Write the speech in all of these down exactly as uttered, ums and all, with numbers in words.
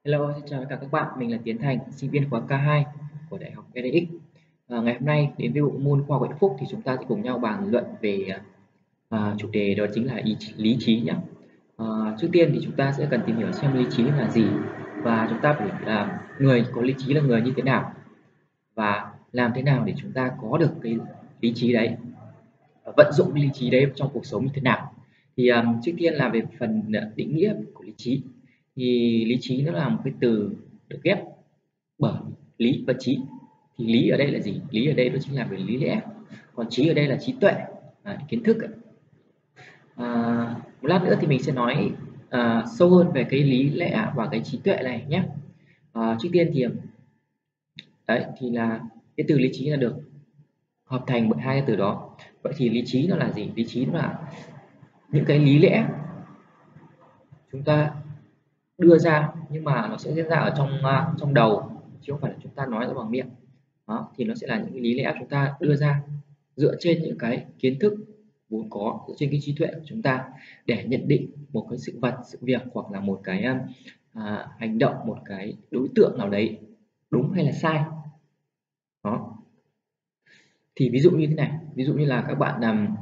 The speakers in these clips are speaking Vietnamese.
Hello, xin chào tất cả các bạn. Mình là Tiến Thành, sinh viên khóa K hai của Đại học e đê ích. À, ngày hôm nay đến với bộ môn khoa học hạnh phúc thì chúng ta sẽ cùng nhau bàn luận về à, chủ đề đó chính là ý chí, lý trí nhé. À, trước tiên thì chúng ta sẽ cần tìm hiểu xem lý trí là gì và chúng ta phải là người có lý trí là người như thế nào và làm thế nào để chúng ta có được cái lý trí đấy, vận dụng cái lý trí đấy trong cuộc sống như thế nào. Thì um, trước tiên là về phần định nghĩa của lý trí. Thì lý trí nó là một cái từ được ghép bởi lý và trí. Thì lý ở đây là gì? Lý ở đây đó chính là về lý lẽ, còn trí ở đây là trí tuệ, à, kiến thức. À, một lát nữa thì mình sẽ nói à, sâu hơn về cái lý lẽ và cái trí tuệ này nhé. À, trước tiên thì đấy thì là cái từ lý trí là được hợp thành bởi hai cái từ đó. Vậy thì lý trí nó là gì? Lý trí nó là những cái lý lẽ chúng ta đưa ra nhưng mà nó sẽ diễn ra ở trong uh, trong đầu chứ không phải là chúng ta nói ra bằng miệng. Đó thì nó sẽ là những cái lý lẽ chúng ta đưa ra dựa trên những cái kiến thức vốn có, dựa trên cái trí tuệ của chúng ta để nhận định một cái sự vật, sự việc hoặc là một cái uh, hành động, một cái đối tượng nào đấy đúng hay là sai. Đó thì ví dụ như thế này, ví dụ như là các bạn um,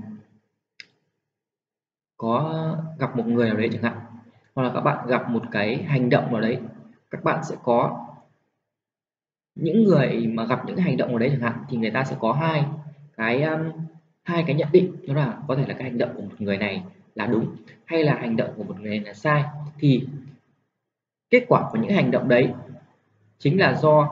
có gặp một người nào đấy chẳng hạn, hoặc là các bạn gặp một cái hành động nào đấy, các bạn sẽ có những người mà gặp những cái hành động ở đấy chẳng hạn thì người ta sẽ có hai cái um, hai cái nhận định, đó là có thể là cái hành động của một người này là đúng hay là hành động của một người này là sai. Thì kết quả của những hành động đấy chính là do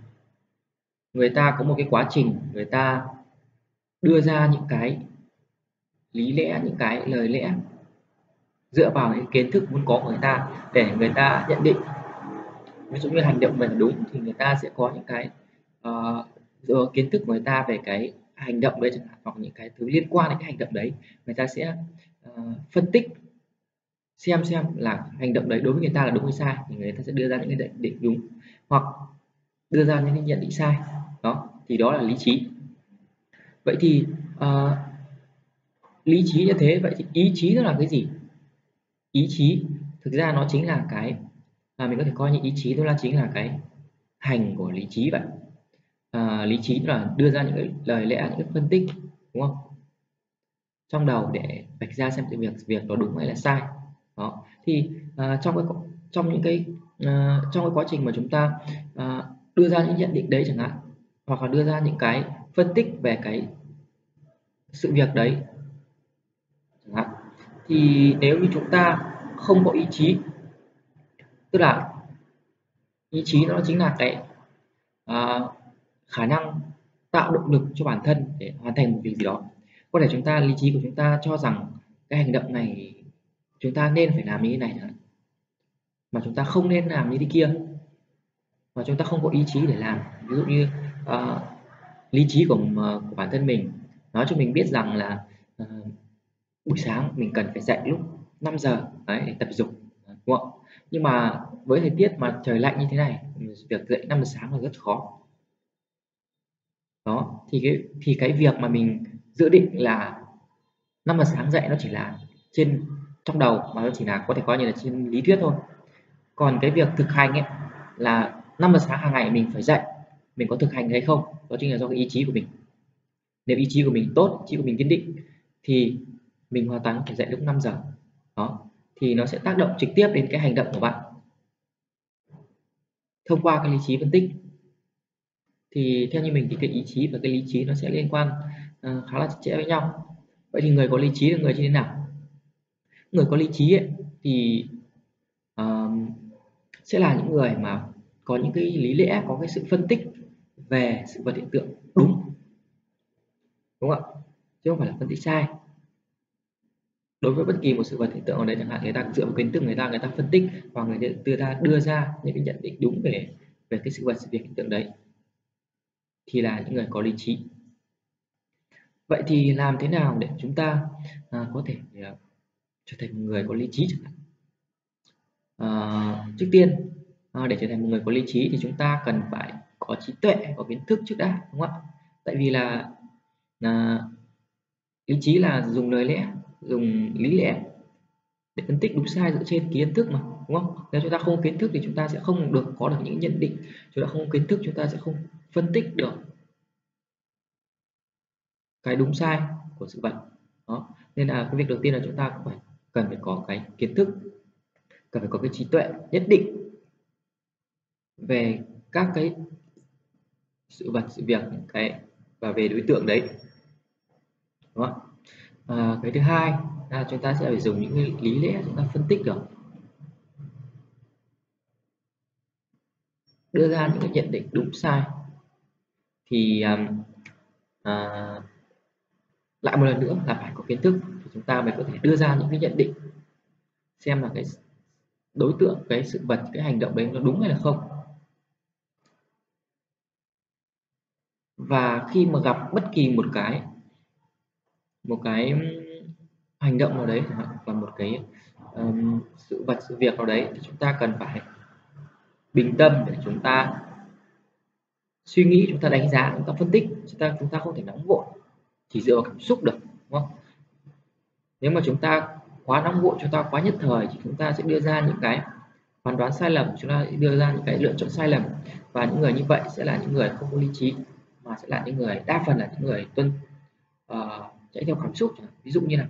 người ta có một cái quá trình người ta đưa ra những cái lý lẽ, những cái lời lẽ dựa vào những kiến thức vốn có của người ta để người ta nhận định. Ví dụ như hành động mình đúng thì người ta sẽ có những cái uh, dựa kiến thức của người ta về cái hành động đấy chẳng hạn, hoặc những cái thứ liên quan đến cái hành động đấy, người ta sẽ uh, phân tích xem xem là hành động đấy đối với người ta là đúng hay sai, thì người ta sẽ đưa ra những cái nhận định đúng hoặc đưa ra những cái nhận định sai. Đó thì đó là lý trí. Vậy thì uh, lý trí như thế, vậy thì ý chí nó là cái gì? Ý chí thực ra nó chính là cái mà mình có thể coi như ý chí, đó là chính là cái hành của lý trí vậy. À, lý trí là đưa ra những cái lời lẽ, những cái phân tích, đúng không, trong đầu để vạch ra xem sự việc việc đó đúng hay là sai. Đó thì à, trong cái trong những cái à, trong cái quá trình mà chúng ta à, đưa ra những nhận định đấy chẳng hạn, hoặc là đưa ra những cái phân tích về cái sự việc đấy chẳng hạn, thì nếu như chúng ta không có ý chí, tức là ý chí nó chính là cái à, khả năng tạo động lực cho bản thân để hoàn thành một việc gì đó. Có thể chúng ta, lý trí của chúng ta cho rằng cái hành động này chúng ta nên phải làm như thế này, mà chúng ta không nên làm như thế kia, mà chúng ta không có ý chí để làm. Ví dụ như uh, lý trí của, của bản thân mình nói cho mình biết rằng là uh, buổi sáng mình cần phải dậy lúc năm giờ đấy, để tập dục, đúng không? Nhưng mà với thời tiết mà trời lạnh như thế này, việc dậy năm giờ sáng là rất khó. Đó thì cái thì cái việc mà mình dự định là năm giờ sáng dậy nó chỉ là trên trong đầu, mà nó chỉ là có thể coi như là trên lý thuyết thôi. Còn cái việc thực hành ấy là năm giờ sáng hàng ngày mình phải dậy, mình có thực hành hay không, đó chính là do cái ý chí của mình. Nếu ý chí của mình tốt, ý chí của mình kiên định thì mình hoàn toàn có thể dậy lúc năm giờ. Đó thì nó sẽ tác động trực tiếp đến cái hành động của bạn thông qua cái lý trí phân tích. Thì theo như mình thì cái ý chí và cái lý trí nó sẽ liên quan uh, khá là chặt chẽ với nhau. Vậy thì người có lý trí là người như thế nào? Người có lý trí ấy, thì uh, sẽ là những người mà có những cái lý lẽ, có cái sự phân tích về sự vật hiện tượng đúng, đúng không ạ, chứ không phải là phân tích sai. Đối với bất kỳ một sự vật hiện tượng ở đây chẳng hạn, người ta dựa vào kiến thức người ta người ta phân tích và người ta đưa ra đưa ra những cái nhận định đúng về về cái sự vật, sự việc, hiện tượng đấy, thì là những người có lý trí. Vậy thì làm thế nào để chúng ta à, có thể à, trở thành một người có lý trí chẳng hạn? À, trước tiên à, để trở thành một người có lý trí thì chúng ta cần phải có trí tuệ, có kiến thức trước đã, đúng không ạ? Tại vì là, là lý trí là dùng lời lẽ, dùng lý lẽ để phân tích đúng sai dựa trên kiến thức mà, đúng không? Nếu chúng ta không có kiến thức thì chúng ta sẽ không được có được những nhận định, chúng ta không có kiến thức chúng ta sẽ không phân tích được cái đúng sai của sự vật. Đó, nên là cái việc đầu tiên là chúng ta cũng phải cần phải có cái kiến thức, cần phải có cái trí tuệ nhất định về các cái sự vật, sự việc, những cái và về đối tượng đấy, đúng không? À, cái thứ hai là chúng ta sẽ phải dùng những cái lý lẽ chúng ta phân tích được, đưa ra những cái nhận định đúng sai. Thì à, à, lại một lần nữa là phải có kiến thức thì chúng ta mới có thể đưa ra những cái nhận định xem là cái đối tượng, cái sự vật, cái hành động đấy nó đúng hay là không. Và khi mà gặp bất kỳ một cái một cái hành động nào đấy hoặc là một cái um, sự vật, sự việc nào đấy thì chúng ta cần phải bình tâm để chúng ta suy nghĩ, chúng ta đánh giá, chúng ta phân tích, chúng ta chúng ta không thể nóng vội chỉ dựa vào cảm xúc được, đúng không? Nếu mà chúng ta quá nóng vội, chúng ta quá nhất thời thì chúng ta sẽ đưa ra những cái phán đoán sai lầm, chúng ta sẽ đưa ra những cái lựa chọn sai lầm, và những người như vậy sẽ là những người không có lý trí, mà sẽ là những người đa phần là những người tuân uh, chạy theo cảm xúc. Ví dụ như là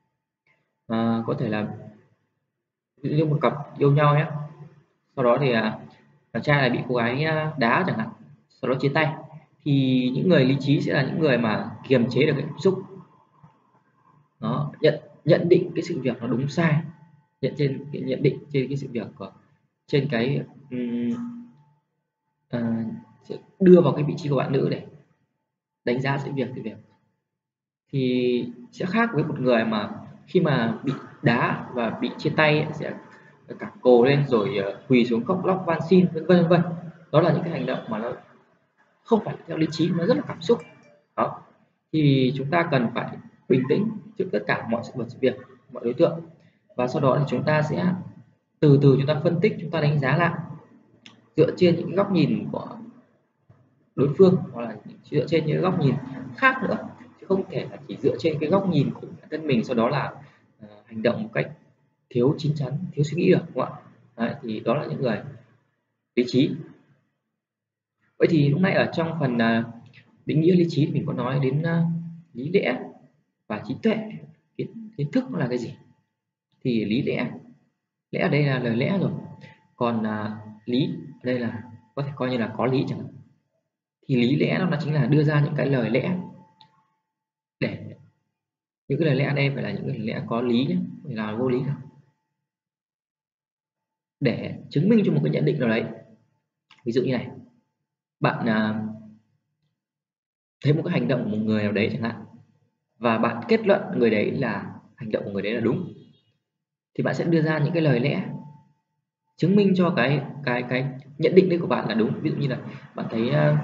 uh, có thể là ví dụ như một cặp yêu nhau nhé, sau đó thì uh, chàng trai lại bị cô gái đá chẳng hạn, sau đó chia tay, thì những người lý trí sẽ là những người mà kiềm chế được cái cảm xúc, nó nhận nhận định cái sự việc nó đúng sai, nhận trên cái nhận định trên cái sự việc của trên cái um, uh, sẽ đưa vào cái vị trí của bạn nữ để đánh giá sự việc sự việc thì sẽ khác với một người mà khi mà bị đá và bị chia tay sẽ cả cồ lên rồi quỳ xuống khóc lóc van xin vân vân vân. Đó là những cái hành động mà nó không phải theo lý trí, nó rất là cảm xúc. Đó, thì chúng ta cần phải bình tĩnh trước tất cả mọi sự vật, sự việc, mọi đối tượng, và sau đó thì chúng ta sẽ từ từ chúng ta phân tích, chúng ta đánh giá lại dựa trên những góc nhìn của đối phương hoặc là dựa trên những góc nhìn khác nữa, chứ không thể là chỉ dựa trên cái góc nhìn của bản thân mình, sau đó là uh, hành động một cách thiếu chín chắn, thiếu suy nghĩ được, đúng không ạ? Đấy, thì đó là những người lý trí. Vậy thì lúc nãy ở trong phần uh, định nghĩa lý trí thì mình có nói đến uh, lý lẽ và trí tuệ. Kiến, kiến thức nó là cái gì? Thì lý lẽ, lẽ ở đây là lời lẽ rồi, còn uh, lý ở đây là có thể coi như là có lý chẳng hạn. Thì lý lẽ nó là chính là đưa ra những cái lời lẽ, để những cái lời lẽ ở đây phải là những cái lời lẽ có lý nhé, không phải là vô lý đâu, để chứng minh cho một cái nhận định nào đấy. Ví dụ như này, bạn à, thấy một cái hành động của một người nào đấy chẳng hạn, và bạn kết luận người đấy là hành động của người đấy là đúng, thì bạn sẽ đưa ra những cái lời lẽ chứng minh cho cái cái cái nhận định đấy của bạn là đúng. Ví dụ như là bạn thấy uh,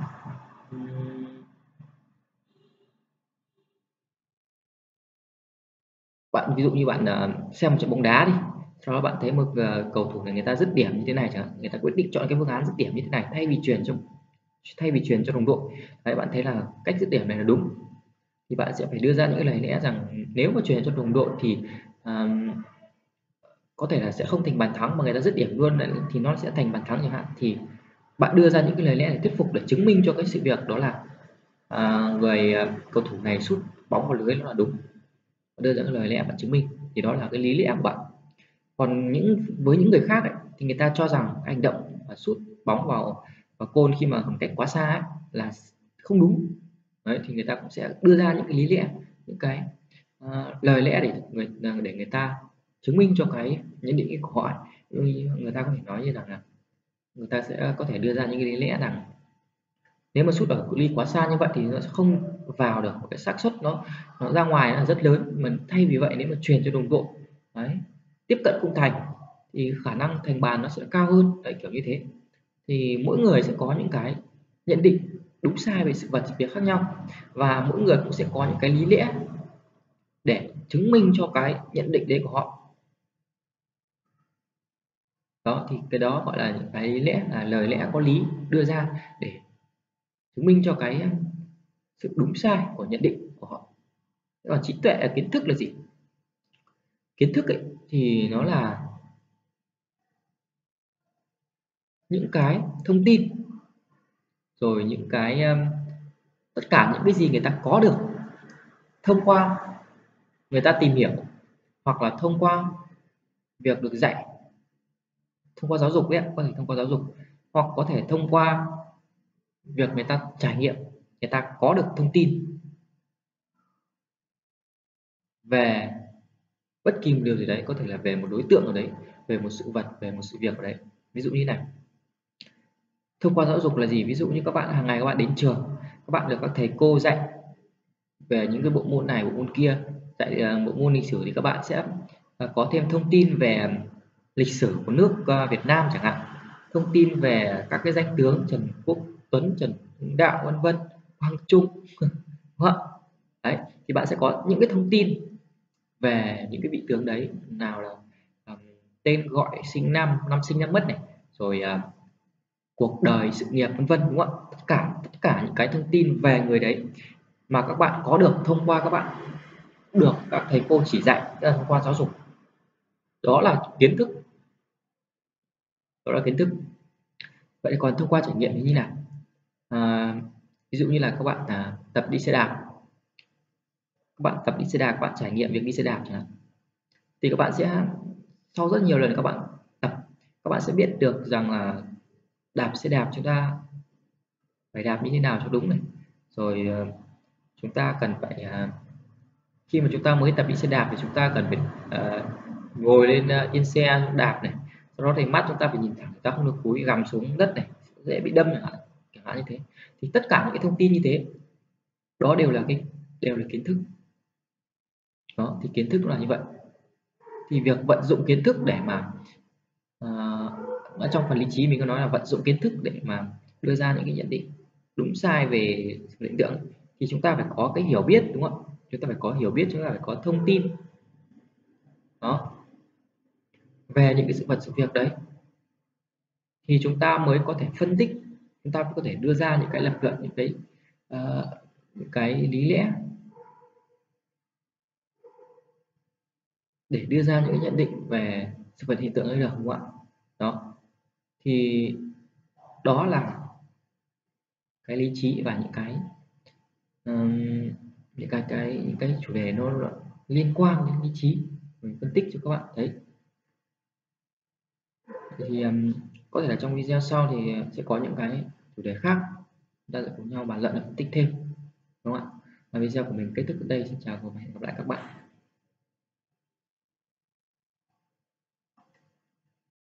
bạn ví dụ như bạn uh, xem một trận bóng đá đi, sau đó bạn thấy một uh, cầu thủ này người ta dứt điểm như thế này chẳng hạn, người ta quyết định chọn cái phương án dứt điểm như thế này thay vì truyền cho thay vì truyền cho đồng đội. Đấy, bạn thấy là cách dứt điểm này là đúng, thì bạn sẽ phải đưa ra những cái lời lẽ rằng nếu mà truyền cho đồng đội thì um, có thể là sẽ không thành bàn thắng mà người ta dứt điểm luôn thì nó sẽ thành bàn thắng chẳng hạn. Thì bạn đưa ra những cái lời lẽ để thuyết phục, để chứng minh cho cái sự việc đó là à, người à, cầu thủ này sút bóng vào lưới nó là đúng, đưa ra cái lời lẽ bạn chứng minh, thì đó là cái lý lẽ của bạn. Còn những với những người khác ấy, thì người ta cho rằng hành động sút bóng vào vào côn khi mà khoảng cách quá xa ấy, là không đúng. Đấy, thì người ta cũng sẽ đưa ra những cái lý lẽ, những cái uh, lời lẽ để người để người ta chứng minh cho cái nhận định của họ. Người ta có thể nói như rằng là người ta sẽ có thể đưa ra những cái lý lẽ rằng nếu mà sút ở cự ly quá xa như vậy thì nó sẽ không vào được, một cái xác suất nó nó ra ngoài là rất lớn, mà thay vì vậy nếu mà truyền cho đồng đội đấy tiếp cận khung thành thì khả năng thành bàn nó sẽ cao hơn. Đấy, kiểu như thế. Thì mỗi người sẽ có những cái nhận định đúng sai về sự vật, sự việc khác nhau, và mỗi người cũng sẽ có những cái lý lẽ để chứng minh cho cái nhận định đấy của họ. Đó, thì cái đó gọi là những cái lý lẽ, là lời lẽ có lý đưa ra để chứng minh cho cái sự đúng sai của nhận định của họ. Còn trí tuệ, kiến thức là gì? Kiến thức ấy, thì nó là những cái thông tin, rồi những cái um, tất cả những cái gì người ta có được thông qua người ta tìm hiểu, hoặc là thông qua việc được dạy, thông qua giáo dục đấy, có thể thông qua giáo dục, hoặc có thể thông qua việc người ta trải nghiệm, người ta có được thông tin về bất kỳ một điều gì đấy, có thể là về một đối tượng ở đấy, về một sự vật, về một sự việc ở đấy. Ví dụ như này, thông qua giáo dục là gì? Ví dụ như các bạn hàng ngày các bạn đến trường, các bạn được các thầy cô dạy về những cái bộ môn này bộ môn kia, dạy à, bộ môn lịch sử thì các bạn sẽ à, có thêm thông tin về lịch sử của nước à, Việt Nam chẳng hạn, thông tin về các cái danh tướng Trần Quốc Tuấn, Trần Hưng Đạo, vân vân, Quang Trung, đúng không? Đấy, thì bạn sẽ có những cái thông tin về những cái vị tướng đấy, nào là um, tên gọi, sinh năm, năm sinh năm mất này, rồi uh, cuộc đời, sự nghiệp, vân vân, đúng không ạ? Tất cả tất cả những cái thông tin về người đấy mà các bạn có được thông qua các bạn được các thầy cô chỉ dạy, tức là thông qua giáo dục. Đó là kiến thức, đó là kiến thức. Vậy còn thông qua trải nghiệm thì như nào? À, ví dụ như là các bạn à, tập đi xe đạp, các bạn tập đi xe đạp, các bạn trải nghiệm việc đi xe đạp chẳng hạn, thì các bạn sẽ sau rất nhiều lần các bạn tập, các bạn sẽ biết được rằng là đạp xe đạp chúng ta phải đạp như thế nào cho đúng này, rồi ờ, chúng ta cần phải à, khi mà chúng ta mới tập đi xe đạp thì chúng ta cần phải uh, ngồi lên uh, trên xe đạp này, sau đó thì mắt chúng ta phải nhìn thẳng, chúng ta không được cúi gằm xuống đất này, dễ bị đâm chẳng hạn, chẳng hạn như thế. Thì tất cả những cái thông tin như thế đó đều là cái đều là kiến thức. Đó thì kiến thức là như vậy. Thì việc vận dụng kiến thức để mà uh, ở trong phần lý trí mình có nói là vận dụng kiến thức để mà đưa ra những cái nhận định đúng sai về định lượng, thì chúng ta phải có cái hiểu biết, đúng không? Chúng ta phải có hiểu biết, chúng ta phải có thông tin đó về những cái sự vật sự việc đấy, thì chúng ta mới có thể phân tích, chúng ta mới có thể đưa ra những cái lập luận, những cái uh, những cái lý lẽ để đưa ra những cái nhận định về sự vật hiện tượng ấy được, đúng không ạ? Đó thì đó là cái lý trí và những cái um, những cái cái những cái chủ đề nó liên quan đến lý trí, mình phân tích cho các bạn thấy. Thì um, có thể là trong video sau thì sẽ có những cái chủ đề khác, chúng ta sẽ cùng nhau bàn luận và phân tích thêm, đúng không ạ? Và video của mình kết thúc ở đây. Xin chào và hẹn gặp lại các bạn.